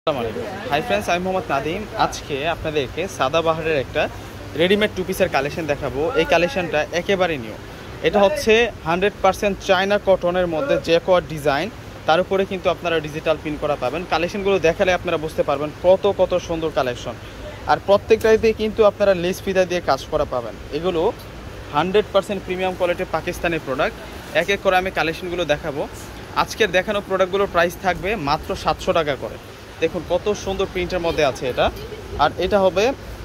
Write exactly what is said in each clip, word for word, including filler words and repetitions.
Hi friends, আমি মোহাম্মদ নাদিম। আজকে আপনাদেরকে সাদাবাহারের একটা রেডিমেড টু পিসের কালেকশন দেখাবো। এই কালেকশনটা একেবারে নিউ। এটা হচ্ছে হান্ড্রেড পার্সেন্ট চায়না কটনের মধ্যে জ্যাকোয়ার্ড ডিজাইন, তার উপরে কিন্তু আপনারা ডিজিটাল প্রিন্ট করা পাবেন। কালেকশনগুলো দেখালে আপনারা বুঝতে পারবেন কত কত সুন্দর কালেকশন। আর প্রত্যেকটাইতে কিন্তু আপনারা লেস ফিতা দিয়ে কাজ করা পাবেন। এগুলো হান্ড্রেড পার্সেন্ট প্রিমিয়াম কোয়ালিটির পাকিস্তানি প্রোডাক্ট। এক এক করে আমি কালেকশনগুলো দেখাবো। আজকের দেখানো প্রোডাক্টগুলোর প্রাইস থাকবে মাত্র সাতশো টাকা করে। দেখুন কত সুন্দর প্রিন্টের মধ্যে আছে এটা। আর এটা হবে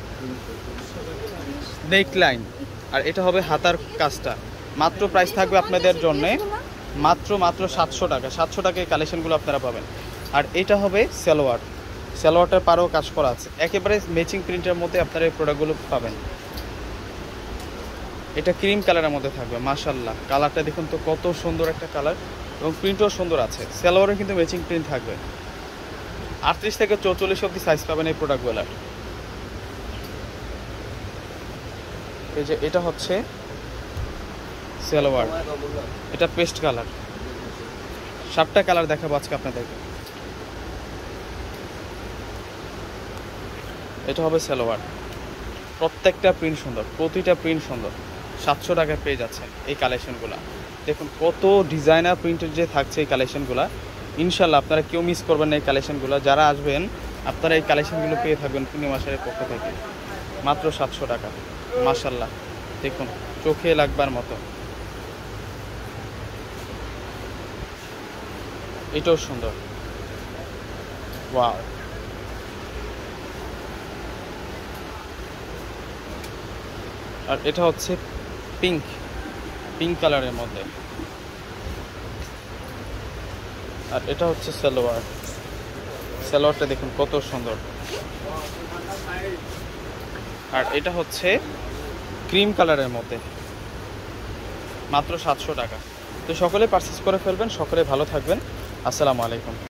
নেক লাইন, আর এটা হবে হাতার কাজটা। মাত্র প্রাইস থাকবে আপনাদের জন্যে মাত্র মাত্র সাতশো টাকা। সাতশো টাকায় কালেকশনগুলো আপনারা পাবেন। আর এটা হবে সালোয়ার, সালোয়ারটার পারেও কাজ করা আছে। একেবারে ম্যাচিং প্রিন্টের মধ্যে আপনারা এই প্রোডাক্টগুলো পাবেন। এটা ক্রিম কালারের মধ্যে থাকবে। মাশাআল্লাহ, কালারটা দেখুন তো কত সুন্দর একটা কালার, এবং প্রিন্টও সুন্দর আছে। সালোয়ারে কিন্তু ম্যাচিং প্রিন্ট থাকবে। আটত্রিশ থেকে চৌচল্লিশ অব্দি সাইজ পাবেন এই প্রোডাক্টগুলো। এই যে এটা হচ্ছে সালোয়ার, এটা পেস্ট কালার। সাতটা কালার দেখাবো আজকে আপনাদেরকে। এটা হবে সালোয়ার, প্রত্যেকটা প্রিন্ট সুন্দর, প্রতিটা প্রিন্ট সুন্দর। সাতশো টাকায় পেয়ে যাচ্ছেন এই কালেকশনগুলো। দেখুন কত ডিজাইনার প্রিন্টের যে থাকছে এই কালেকশনগুলো। ইনশাল্লাহ আপনারা কেউ মিস করবেন না এই কালেকশনগুলো। যারা আসবেন আপনারা এই কালেকশনগুলো পেয়ে থাকবেন পূর্ণিমাসের পক্ষ থেকে মাত্র সাতশো টাকা। মাশাল্লাহ, দেখুন চোখে লাগবার মতো। এটাও সুন্দর, ওয়াও। আর এটা হচ্ছে পিঙ্ক, পিঙ্ক কালারের মধ্যে। আর এটা হচ্ছে সালোয়ার, সালোয়ারটা দেখুন কত সুন্দর। আর এটা হচ্ছে ক্রিম কালারের মধ্যে, মাত্র সাতশো টাকা। তো সকলে পারচেস করে ফেলবেন। সকলে ভালো থাকবেন। আসসালামু আলাইকুম।